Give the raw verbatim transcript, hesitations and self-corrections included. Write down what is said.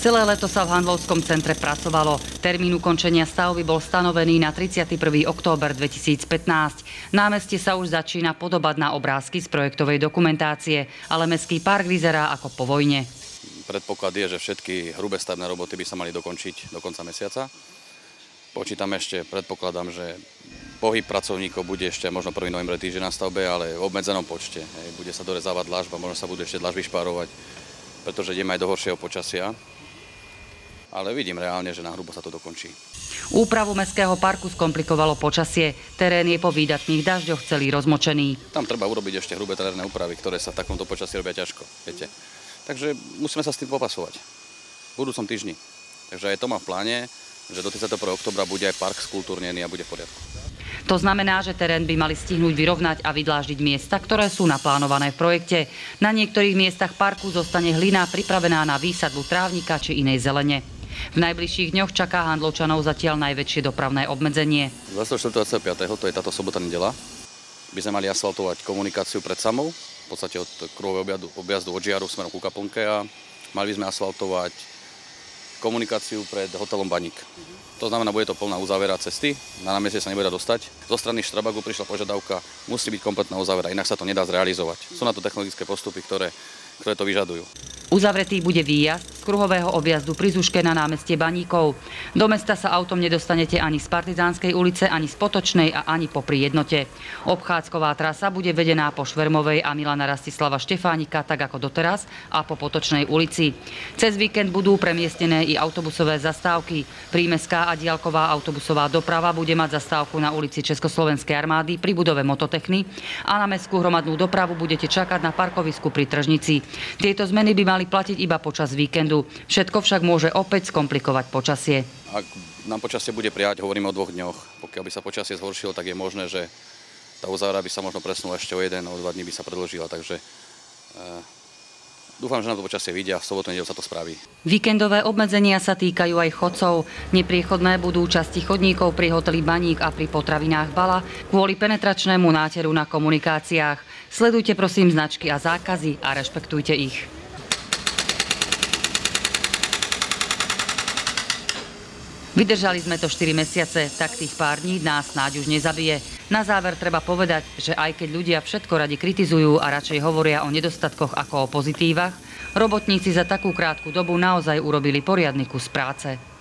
Celé leto sa v Handlovskom centre pracovalo. Termín ukončenia stavby bol stanovený na tridsiateho prvého október dvetisícpätnásť. Námestie sa už začína podobať na obrázky z projektovej dokumentácie, ale mestský park vyzerá ako po vojne. Predpoklad je, že všetky hrubé stavebné roboty by sa mali dokončiť do konca mesiaca. Počítam ešte, predpokladám, že pohyb pracovníkov bude ešte možno prvého novembra týždeň na stavbe, ale v obmedzenom počte. Bude sa dorezávať dlažba, možno sa budú ešte dlažby špárovať, pretože ideme aj do horšieho počasia. Ale vidím reálne, že na hrubo sa to dokončí. Úpravu mestského parku skomplikovalo počasie. Terén je po výdatných dažďoch celý rozmočený. Tam treba urobiť ešte hrubé terénne úpravy, ktoré sa v takomto počasí robia ťažko. Viete. Takže musíme sa s tým popasovať v budúcom týždni. Takže aj to mám v pláne, že do tridsiateho prvého októbra bude aj park skultúrnený a bude v poriadku. To znamená, že terén by mali stihnúť vyrovnať a vydláždiť miesta, ktoré sú naplánované v projekte. Na niektorých miestach parku zostane hlina pripravená na výsadbu trávnika či inej zelene. V najbližších dňoch čaká Handlovčanov zatiaľ najväčšie dopravné obmedzenie. dvadsiateho štvrtého dvadsiateho piateho to je táto sobota nedeľa, by sme mali asfaltovať komunikáciu pred Samou, v podstate od kruhového objazdu, objazdu od Žiaru smerom ku Kaplnke, a mali by sme asfaltovať komunikáciu pred hotelom Baník. To znamená, bude to plná uzávera cesty, na námestie sa nebude dostať. Zo strany Štrabagu prišla požiadavka, musí byť kompletná uzávera, inak sa to nedá zrealizovať. Sú na to technologické postupy, ktoré, ktoré to vyžadujú. Uzavretý bude výjazd z kruhového objazdu pri Zuške na námestie Baníkov. Do mesta sa autom nedostanete ani z Partizánskej ulice, ani z Potočnej a ani popri Jednote. Obchádzková trasa bude vedená po Švermovej a Milana Rastislava Štefánika, tak ako doteraz, a po Potočnej ulici. Cez víkend budú premiestnené i autobusové zastávky. Prímestská a diaľková autobusová doprava bude mať zastávku na ulici Československej armády pri budove Mototechny a na mestskú hromadnú dopravu budete čakať na parkovisku pri Tržnici. Tieto zmeny by mali platiť iba počas víkendu. Všetko však môže opäť skomplikovať počasie. Ak nám počasie bude prijať, hovoríme o dvoch dňoch. Pokiaľ by sa počasie zhoršilo, tak je možné, že tá uzávera by sa možno presunula ešte o jeden, o dva dní by sa predĺžila. Takže e, dúfam, že nám to počasie vyjde a v sobotu nedeľu sa to spraví. Víkendové obmedzenia sa týkajú aj chodcov. Nepriechodné budú časti chodníkov pri hoteli Baník a pri potravinách Bala kvôli penetračnému náteru na komunikáciách. Sledujte prosím značky a zákazy a rešpektujte ich. Vydržali sme to štyri mesiace, tak tých pár dní nás snáď už nezabije. Na záver treba povedať, že aj keď ľudia všetko radi kritizujú a radšej hovoria o nedostatkoch ako o pozitívach, robotníci za takú krátku dobu naozaj urobili poriadny kus práce.